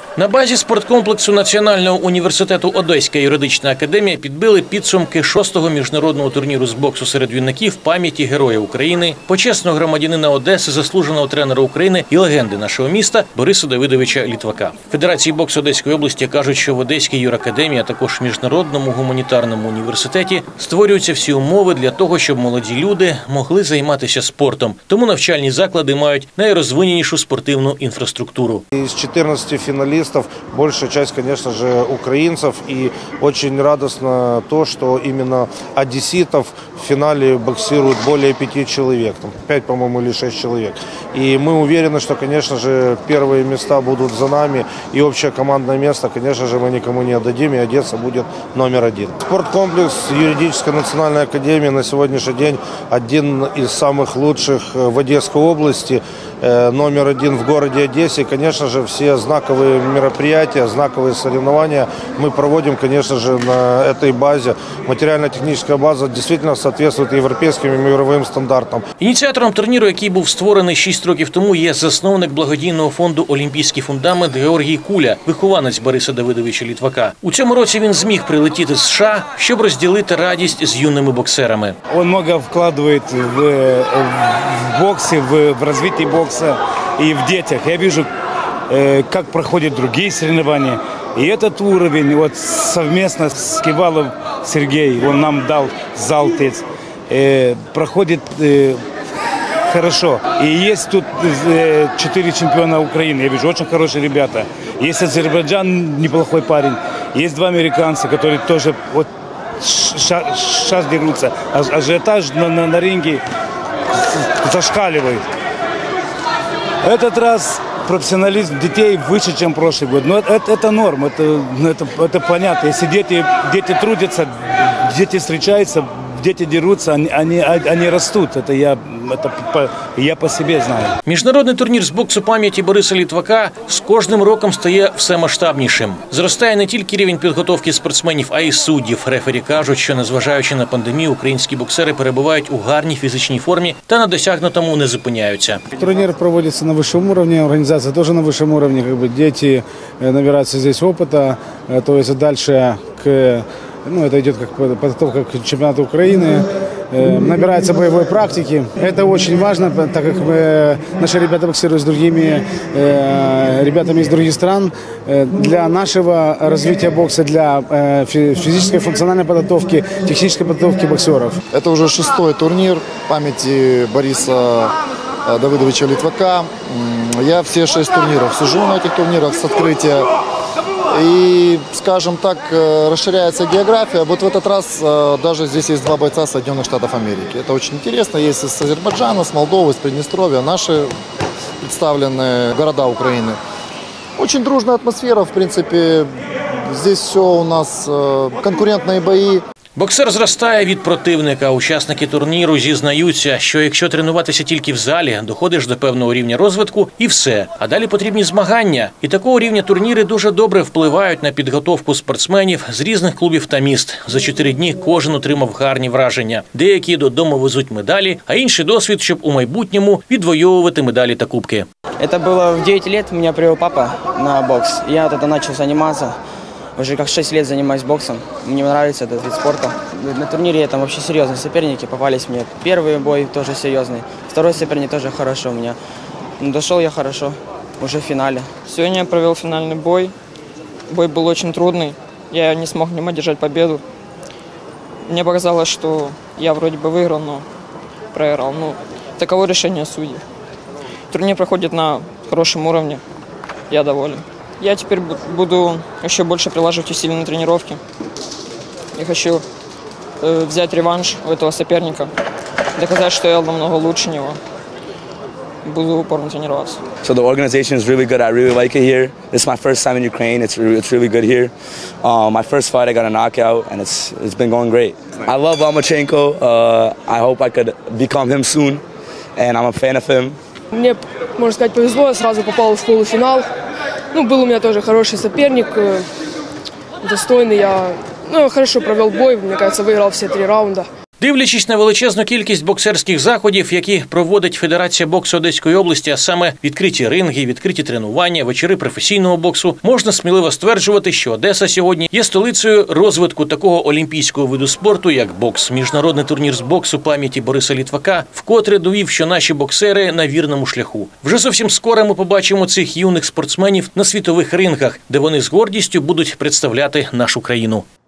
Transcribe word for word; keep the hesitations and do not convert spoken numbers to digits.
На базі спорткомплексу Національного університету Одеська юридична академія підбили підсумки шостого міжнародного турніру з боксу серед юнаків пам'яті Героя України, почесного громадянина Одеси, заслуженого тренера України і легенди нашого міста Бориса Давидовича Літвака. В Федерації боксу Одеської області кажуть, що в Одеській юракадемії, а також в Міжнародному гуманітарному університеті створюються всі умови для того, щоб молоді люди могли займатися спортом. Тому навчальні заклади мають найрозвиненішу спортивну інфраструктуру. Із чотирнадцяти фіналістів большая часть, конечно же, украинцев. И очень радостно то, что именно одесситов в финале боксируют более пяти человек. Там пять, по-моему, или шесть человек. И мы уверены, что, конечно же, первые места будут за нами. И общее командное место, конечно же, мы никому не отдадим. И Одесса будет номер один. Спорткомплекс юридической национальной академии на сегодняшний день один из самых лучших в Одесской области. Номер один в городе Одессе. Конечно же, все знаковые мероприятия, знаковые соревнования мы проводим, конечно же, на этой базе. Материально-техническая база действительно соответствует европейским и мировым стандартам. Ініціатором турніру, який був створений шість років тому, є засновник благодійного фонду «Олімпійський фундамент» Георгій Куля, вихованець Бориса Давидовича Літвака. У цьому році він зміг прилетіти з США, щоб розділити радість з юними боксерами. Він багато вкладає в, в боксі, в, в розвитку боксу и в детях. Я вижу, как проходят другие соревнования. И этот уровень, вот совместно с Кивалов Сергей, он нам дал залтец, проходит хорошо. И есть тут четыре чемпиона Украины. Я вижу, очень хорошие ребята. Есть Азербайджан, неплохой парень. Есть два американца, которые тоже вот сейчас дерутся. Ажиотаж на, на, на ринге зашкаливает. Этот раз профессионализм детей выше, чем прошлый год. Но это, это норм, это, это, это понятно. Если дети, дети трудятся, дети встречаются, дети дерутся, они, они, они растут. Это я, это по, я по себе знаю. Міжнародний турнір з боксу пам'яті Бориса Літвака з кожним роком стає все масштабнішим. Зростає не тільки рівень підготовки спортсменів, а й суддів. Рефері кажуть, що незважаючи на пандемію, українські боксери перебувають у гарній фізичній формі та на досягнутому не зупиняються. Турнир проводится на высшем уровне, организация тоже на высшем уровне. Как бы дети набираются здесь опыта, то есть дальше к... Ну, это идет как подготовка к чемпионату Украины, набирается боевой практики. Это очень важно, так как мы, наши ребята боксируют с другими ребятами из других стран. Для нашего развития бокса, для физической функциональной подготовки, технической подготовки боксеров. Это уже шестой турнир памяти Бориса Давидовича Литвака. Я все шесть турниров сижу на этих турнирах с открытия. И, скажем так, расширяется география. Вот в этот раз даже здесь есть два бойца Соединенных Штатов Америки. Это очень интересно. Есть из Азербайджана, с Молдовы, с Приднестровья. Наши представленные города Украины. Очень дружная атмосфера, в принципе. Здесь все у нас конкурентные бои. Боксер зростає від противника. Учасники турніру зізнаються, що якщо тренуватися тільки в залі, доходиш до певного рівня розвитку і все. А далі потрібні змагання. І такого рівня турніри дуже добре впливають на підготовку спортсменів з різних клубів та міст. За чотири дні кожен отримав гарні враження. Деякі додому везуть медалі, а інший досвід, щоб у майбутньому відвоювати медалі та кубки. Це було в девять лет, мене привел папа на бокс. Я тоді почав займатися. Уже как шесть лет занимаюсь боксом. Мне нравится этот вид спорта. На турнире там вообще серьезные соперники попались мне. Первый бой тоже серьезный. Второй соперник тоже хорошо у меня. Но дошел я хорошо, уже в финале. Сегодня я провел финальный бой. Бой был очень трудный. Я не смог в нем одержать победу. Мне показалось, что я вроде бы выиграл, но проиграл. Ну, таково решение судей. Турнир проходит на хорошем уровне. Я доволен. Я теперь буду еще больше приложить усилий на тренировки. Я хочу э, взять реванш у этого соперника, доказать, что я намного лучше него. Буду упорно тренироваться. So the organization is really good. I really like it here. This is my first time in Ukraine. It's it's really good here. Uh, my first fight, I got a knockout, and it's it's been going great. I love Lomachenko. Uh, I hope I could become him soon, and I'm a fan of him. Мне, можно сказать, повезло. Я сразу попал в полуфинал. Ну, был у меня тоже хороший соперник, достойный. Я ну, хорошо провел бой, мне кажется, выиграл все три раунда. Дивлячись на величезну кількість боксерських заходів, які проводить Федерація боксу Одеської області, а саме відкриті ринги, відкриті тренування, вечори професійного боксу, можна сміливо стверджувати, що Одеса сьогодні є столицею розвитку такого олімпійського виду спорту, як бокс. Міжнародний турнір з боксу пам'яті Бориса Літвака вкотре довів, що наші боксери на вірному шляху. Вже зовсім скоро ми побачимо цих юних спортсменів на світових рингах, де вони з гордістю будуть представляти нашу країну.